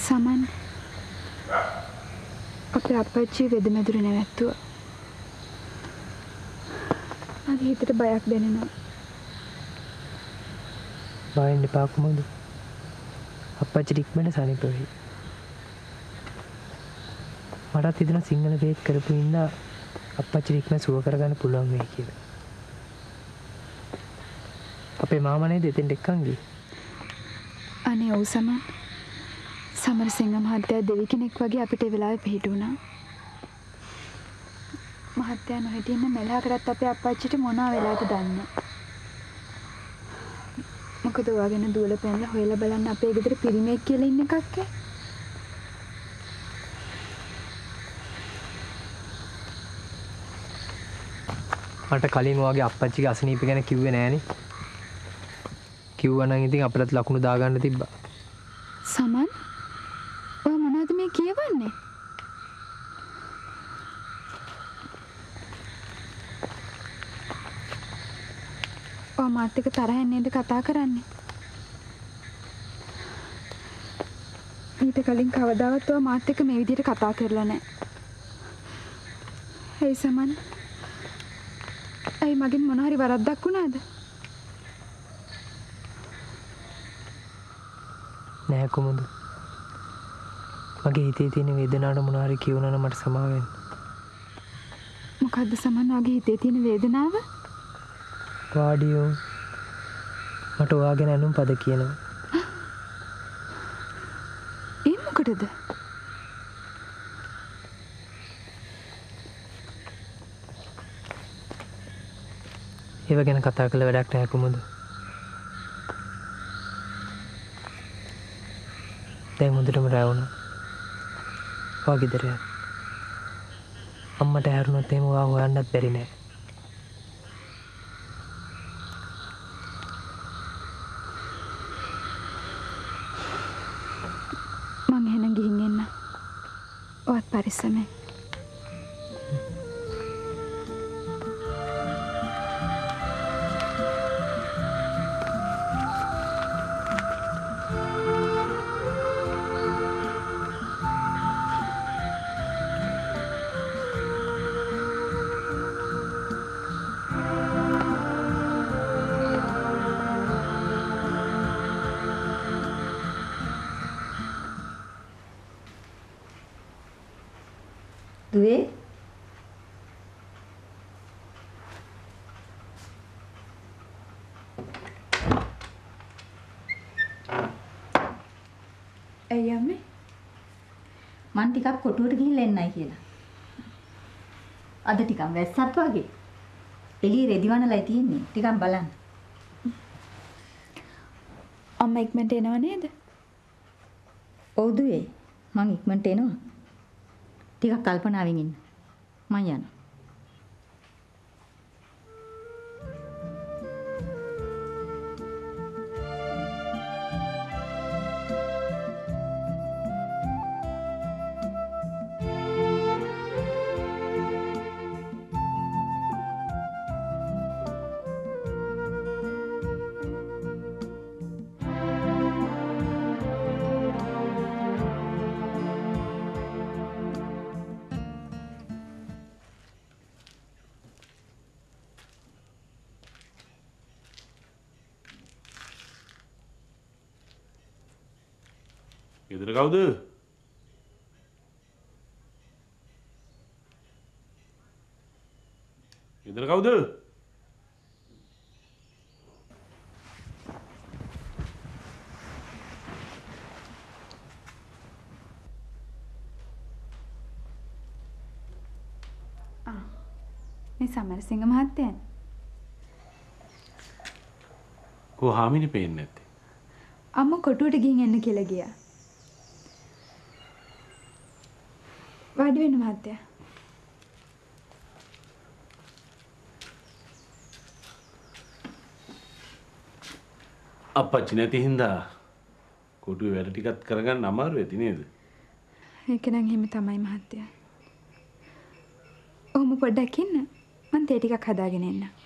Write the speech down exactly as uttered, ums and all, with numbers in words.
සමන් අපේ අපච්චි වෙදමෙදුර නැවැත්තුවා. මගේ හිතට බයක් දැනෙනවා. බය වෙන්න එපා කොහොමද? අපච්චි ඉක්මනට සනීප වෙයි. මටත් හිතෙන සිංහල වේත් කරපු ඉන්න අපච්චි ඉක්මන සුව කරගන්න පුළුවන් වෙයි කියලා. අපේ මාමා නේද එතෙන්ට එක්කන් ගියේ? අනේ ඔව් සමන්. සමරසිංහ මහත්තයා දෙවි කෙනෙක් වගේ අපිට ඒ වෙලාවේ පිහිට වුණා. මහත්තයා නොහිටින්න මෙලහ කරත් අපේ අප්පච්චිට මොනවා වෙලාද දන්නේ. මොකද ඔයාගෙන දුවලා පැනලා හොයලා බලන්න අපේ ගෙදර පිරිමේක් කියලා ඉන්න එකක් ඈ. මට කලින් ඔයාගේ අප්පච්චිගේ අසනීප ගැන කිව්වේ නෑනේ. කිව්වා නම් ඉතින් අපිටත් ලකුණු දාගන්න තිබ්බා. සමන් ඔය මොනවද මේ කියවන්නේ? ඔය මාත් එක්ක තරහින් නේද කතා කරන්නේ? ඊට කලින් කවදාවත් ඔය මාත් එක්ක මේ විදිහට කතා කරලා නැහැ. හේ සමන්. ඇයි මගෙන් මොන හරි වරද්දක් වුණාද? නෑ කොමුද? මගේ හිතේ තියෙන වේදනාවට මොන හරි කියවනවා නම් මට සමාව වෙන්න. මොකද්ද සමන් වගේ හිතේ තියෙන වේදනාව? වාඩියෝ මට ඔයාගෙන අනුම් පද කියනවා. ඒ මොකටද? ඒව ගැන කතා කළ වැඩක් නැහැ කොමුද? දැන් හොඳටම රැ වුණා. ඔයා ගෙදර යන්න. අම්මට හැරුණොත් එහෙම ඔයා හොයන්නත් බැරි නෑ. මං එහෙනම් ගිහින් එන්න. ඔයත් පරිස්සමෙන්. දුවේ ඇයි අම්මේ? මං ටිකක් කොටුවට ගිහිල්ලා එන්නයි කියලා. අද ටිකක් වැස්සත් වගේ. එළිය රෙදි වනලයි තියෙන්නේ. ටිකක් බලන්න. අම්මා ඉක්මනට එනව නේද? ඔව් දුවේ. මං ඉක්මනට එනවා. ටිකක් කල්පනාවෙන් ඉන්න. මං යනවා. ගෙදර කවුද? ගෙදර කවුද? ආ මේ සමරසිංහ මහත්තයා. කො හාමිනේ පේන්නේ නැත්තේ? අම්මා කොටුවට ගිහින් එන්න කියලා ගියා. වාඩි වෙන්න මහත්තයා. අප්පච්චි නැති හින්දා කොටුවේ වැඩ ටිකක් කරගන්න අමාරු වෙති නේද? ඒක නම් එහෙම තමයි මහත්තයා. ඔහොම පොඩ්ඩක් ඉන්න. මං තේ ටිකක් හදාගෙන එන්න.